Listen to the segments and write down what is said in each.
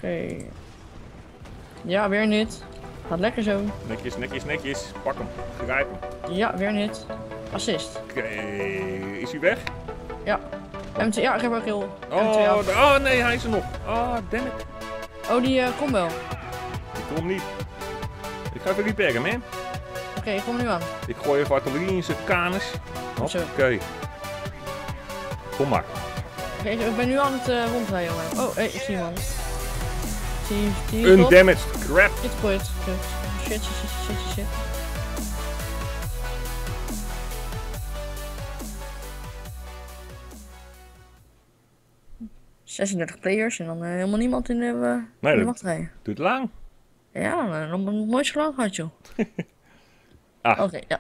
Oké. Ja, weer een hit. Gaat lekker zo. Netjes, netjes, netjes. Pak hem. Grijp hem. Ja, weer een hit. Assist. Oké, is hij weg? Ja. M2, ja, ik heb ook heel. Oh, oh nee, hij is er nog. Oh, damn it. Oh, die komt wel. Die komt niet. Ik ga even repacken, man. Oké, ik kom nu aan. Ik gooi even artillerie in zijn kanus. Zo. Oké. Kom maar. Oké, ik ben nu aan het rondrijden, jongen. Oh, hey, ik zie iemand. Zie Undamaged. Crap. Dit gooit. Shit. 36 players en dan helemaal niemand in de wachtrij. Duurt lang. Ja, dan een mooi geluid gehad, joh. Oké, ja.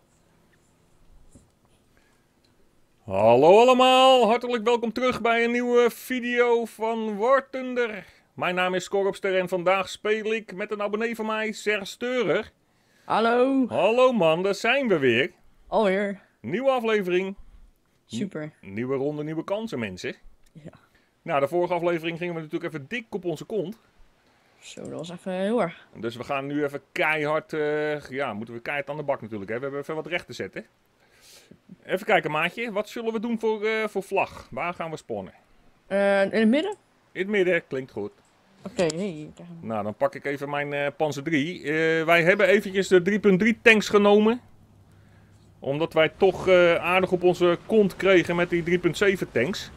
Hallo allemaal, hartelijk welkom terug bij een nieuwe video van War Thunder. Mijn naam is Scorpster en vandaag speel ik met een abonnee van mij, Serge Steurer. Hallo. Hallo man, daar zijn we weer. Alweer. Nieuwe aflevering. Super. Nieuwe ronde, nieuwe kansen mensen. Ja. Nou, de vorige aflevering gingen we natuurlijk even dik op onze kont. Zo, dat was even heel erg. Dus we gaan nu even keihard, moeten we keihard aan de bak natuurlijk. Hè? We hebben even wat recht te zetten. Even kijken maatje, wat zullen we doen voor vlag? Waar gaan we spawnen? In het midden? In het midden, klinkt goed. Oké, hey. Nou, dan pak ik even mijn Panzer 3. Wij hebben eventjes de 3.3 tanks genomen. Omdat wij toch aardig op onze kont kregen met die 3.7 tanks.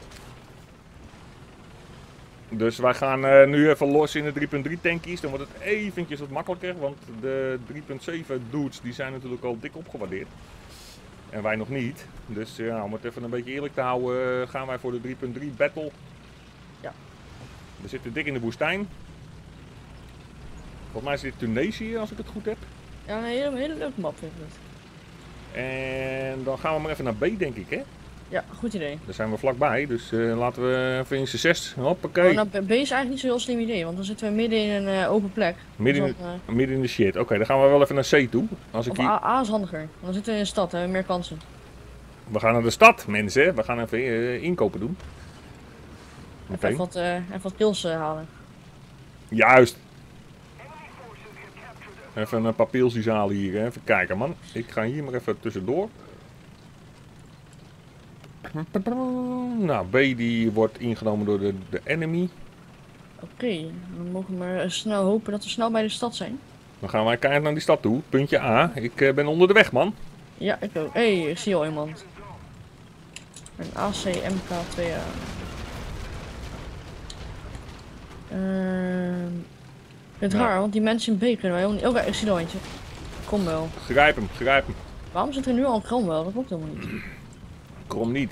Dus wij gaan nu even los in de 3.3 tankies. Dan wordt het eventjes wat makkelijker. Want de 3.7 dudes die zijn natuurlijk al dik opgewaardeerd. En wij nog niet. Dus ja, om het even een beetje eerlijk te houden, gaan wij voor de 3.3 battle. Ja. We zitten dik in de woestijn. Volgens mij is dit Tunesië, als ik het goed heb. Ja, een hele leuke map vind ik het. En dan gaan we maar even naar B, denk ik, hè? Ja, goed idee. Daar zijn we vlakbij, dus laten we even in C6. Hoppakee. Nou, B is eigenlijk niet zo'n heel slim idee, want dan zitten we midden in een open plek. Midden in de shit. Oké, dan gaan we wel even naar C toe. Als ik A is handiger, want dan zitten we in de stad, hebben we meer kansen. We gaan naar de stad, mensen. We gaan even inkopen doen. Okay. Even wat kills halen. Juist. Even een paar pilsjes halen hier. Hè. Even kijken, man. Ik ga hier maar even tussendoor. Nou, B die wordt ingenomen door de enemy. Oké, dan mogen we maar snel hopen dat we snel bij de stad zijn. Dan gaan wij keihard naar die stad toe. Puntje A. Ik ben onder de weg, man. Ja, ik ook. Hé, ik zie al iemand. Een AC MK2A. Het is raar, want die mensen in B kunnen wij helemaal niet... Oké, ik zie er al eentje. Kom wel. Grijp hem, grijp hem. Waarom zit er nu al een krom wel? Dat klopt helemaal niet. Krom niet.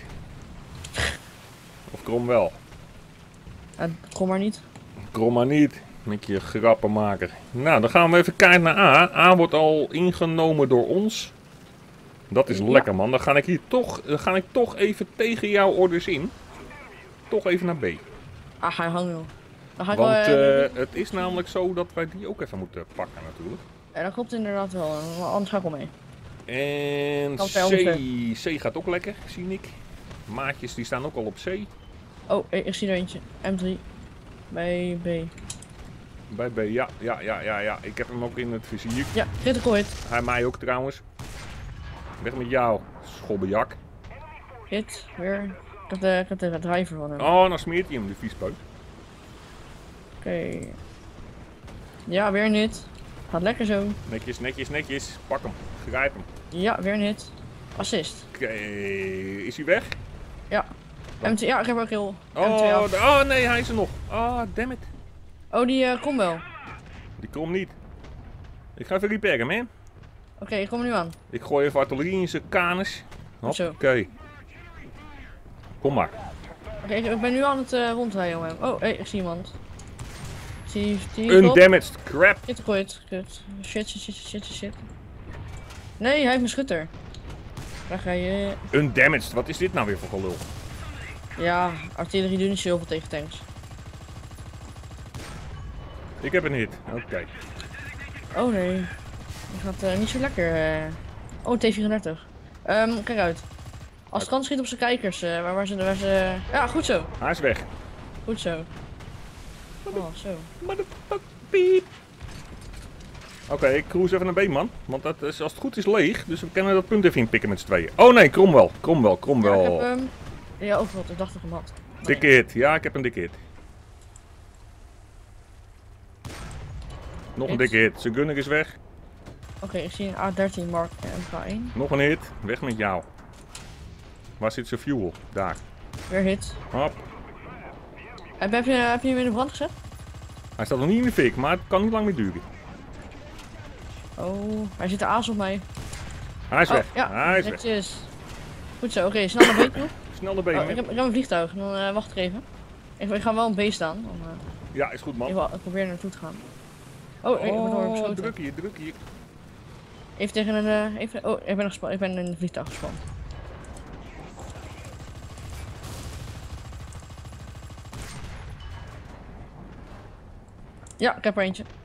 Of krom wel. Ja, krom maar niet. Krom maar niet. Met je grappenmaker. Nou, dan gaan we even kijken naar A. A wordt al ingenomen door ons. Dat is lekker, man. Dan ga ik hier toch even tegen jouw orders in. Toch even naar B. Ah, hij hangt wel. Want het is namelijk zo dat wij die ook even moeten pakken natuurlijk. Ja, dat klopt inderdaad wel. Anders ga ik wel mee. En C gaat ook lekker, zie ik. Maatjes die staan ook al op C. Oh, ik zie er eentje. M3. Bij B. Bij B, ja. Ik heb hem ook in het vizier. Ja, critical hit. Hij mij ook trouwens. Weg met jou, schobbejak. Hit, weer. Ik heb de driver van hem. Oh, dan smeert hij hem, de viespeuk. Oké. Ja, weer een hit. Gaat lekker zo. Netjes, netjes, netjes. Pak hem. Grijp hem. Ja, weer een hit. Assist. Oké, is hij weg? Ja. M2, ja, ik heb ook heel. Oh nee, hij is er nog. Oh, damn it. Oh, die komt wel. Die komt niet. Ik ga even repacken, man. Oké, ik kom er nu aan. Ik gooi even artillerie in zijn kanus. Oké. Kom maar. Oké, ik ben nu aan het rondrijden, jongen. Oh, hey, ik zie iemand. Zie Undamaged. Crap. Dit gooit. Shit. Nee, hij heeft mijn schutter. Daar ga je. Undamaged. Wat is dit nou weer voor gelul? Ja, artillerie doet niet zo heel veel tegen tanks. Ik heb een hit. Oké. Oh nee. Dat gaat niet zo lekker. Oh, T34. Kijk uit. Als het kan schiet op zijn kijkers. Waar ze... Ja, goed zo. Hij is weg. Goed zo. Oh, zo. Piep. Oké, ik cruise even naar B, man. Want dat is, als het goed is, leeg. Dus we kunnen dat punt even inpikken met z'n tweeën. Oh nee, Cromwell. Ja, Cromwell. ik heb ja, overal. Ik dacht dat ik hem had. Nee. Dikke hit. Ja, ik heb een dikke hit. Nog een dikke hit. Zijn gunner is weg. Oké, ik zie een A13 Mark MK1. Nog een hit. Weg met jou. Waar zit zijn fuel? Daar. Weer hit. Hop. Heb je hem in de brand gezet? Hij staat nog niet in de fik, maar het kan niet lang meer duren. Oh, hij zit de aas op mij. Hij is weg. Ja, Hij is weg. netjes. Goed zo, oké, snel naar B toe. Snel de Oh, benen. ik heb een vliegtuig, dan wacht ik even. Ik ga wel een B staan. Dan, Ja, is goed, man. ik probeer naartoe te gaan. Oh, ik word beschoten. druk hier. Even tegen een... oh, ik ben in een vliegtuig gespand. Ja, ik heb er eentje.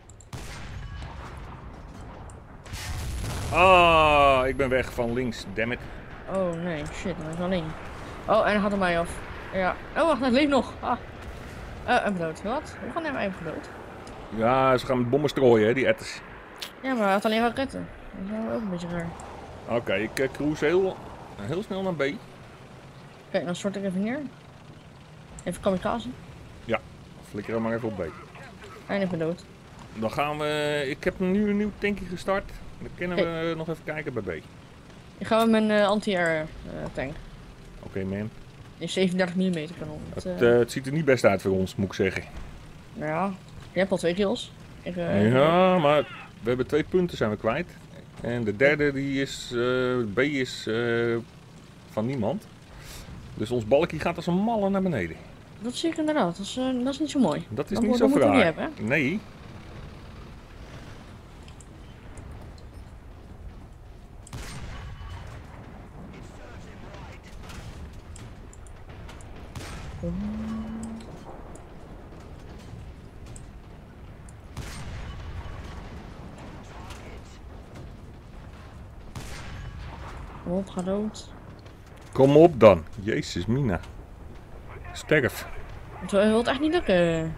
Ah, ik ben weg van links, dammit. Oh nee, shit, hij is alleen. Oh, en hij gaat er mij af. Ja. Oh, wacht, hij leeft nog. Ah. En dood. Wat? Hoe gaan hij mij even dood? Ja, ze gaan met bommen strooien, hè, die etters. Ja, maar hij had alleen raketten. Dat is wel ook een beetje raar. Oké, ik cruise heel snel naar B. Kijk, dan stort ik even neer. Even kamikaze. Flikker hem maar even op B. En ik ben dood. Dan gaan we... Ik heb nu een nieuw tankje gestart. Dan kunnen we nog even kijken bij B. Ik ga met mijn anti-air tank. Oké, man. Die 37 mm kanon. Het ziet er niet best uit voor ons, moet ik zeggen. Nou ja, je hebt al 2 kills. Ja, maar we hebben 2 punten zijn we kwijt. En de derde die is... B is van niemand. Dus ons balkje gaat als een malle naar beneden. Dat zie ik inderdaad. Dat is niet zo mooi. Dat is Dan niet zo moeten we niet fraai. hebben, hè? Nee. Kom op, ga dood. Kom op dan. Jezus, Mina. Sterf. Het wil echt niet lukken.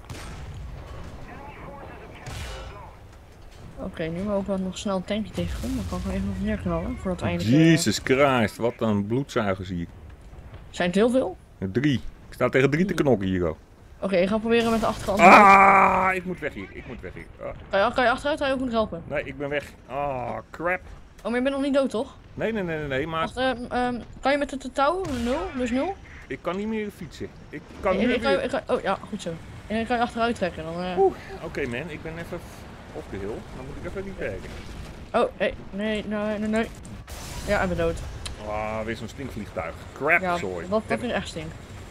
Oké, nu maar ook wel nog snel een tankje tegenkomen. Dan kan ik hem even nog neerknallen voordat we eindigen. Jezus Christ, wat een bloedzuigers hier. Zijn het heel veel? 3. Ik sta tegen 3 te knokken hier. Oké, ik ga proberen met de achterkant. Ah, ik moet weg hier. Ah. Kan je achteruit? Hij ook moet helpen. Nee, ik ben weg. Ah, crap. Oh, maar je bent nog niet dood, toch? Nee, maar Wacht, kan je met de touw? 0? Dus 0? ik kan niet meer fietsen. Ik kan nu weer... Oh ja, goed zo. En ik kan je achteruit trekken. Dan, Oké, man, ik ben even op de hill. Dan moet ik even niet werken. Oh, nee. Ja, ik ben dood. Ah, weer zo'n stinkvliegtuig. Crap, Ja, sorry. dat is echt stink.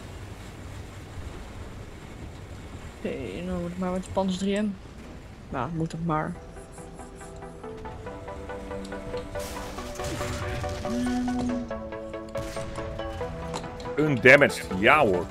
Oké, nou moet ik maar met de Pans 3M. Nou, moet het maar. Undamaged, ja hoor.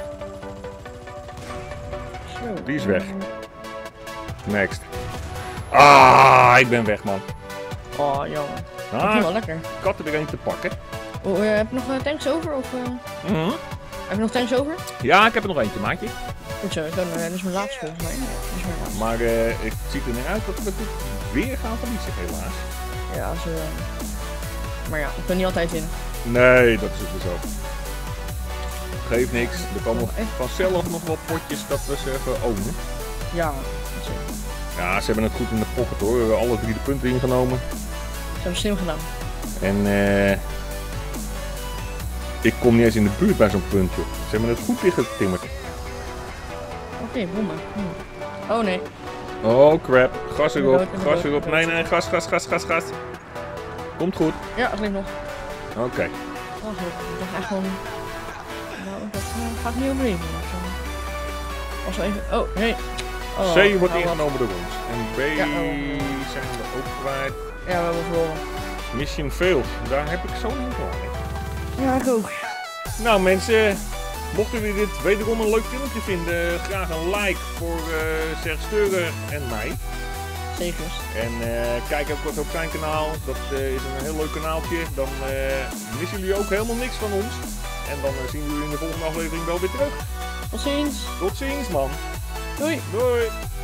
Zo. Die is weg. Next. Ah, ik ben weg, man. Oh, jammer. Dat is Ah, wel lekker. ik had er een te pakken. Oh, heb je nog tanks over? Of, Mhm. heb je nog tanks over? Ja, ik heb er nog eentje, maatje. Goed zo, dat is mijn laatste volgens mij. Dat is mijn laatste. Maar het ziet er niet uit dat we het weer gaan verliezen, helaas. Ja, zo. Maar ja, ik ben niet altijd in. Nee, dat is het zo. Geeft niks. Er komen vanzelf nog wel potjes dat we ze even ownen. Ja, dat zeker. Ja, ze hebben het goed in de pocket hoor. We hebben alle 3 de punten ingenomen. Ze hebben slim gedaan. En ik kom niet eens in de buurt bij zo'n punt, joh. Ze hebben het goed dichtgetimmerd. Oké, bommen. Oh nee. Oh crap. Gas erop, Ik ben gas dood. erop. Nee, gas. Komt goed. Ja, het ligt nog. Oké. Oh, zo. Ik dacht echt gewoon... Nou, dat gaat niet overleven. Als we even... Oh, nee. Oh, C wordt nou, ingenomen door ons. En B Ja, zijn we ook kwijt. Ja, we hebben verloren. Mission failed. Daar heb ik zo niet van. Ja, ik ook. Nou mensen, mochten jullie dit wederom een leuk filmpje vinden, graag een like voor Serge Steurer en mij. Zeker. En kijk ook wat op zijn kanaal, dat is een heel leuk kanaaltje. Dan missen jullie ook helemaal niks van ons. En dan zien we jullie in de volgende aflevering wel weer terug. Tot ziens. Tot ziens man. Doei. Doei!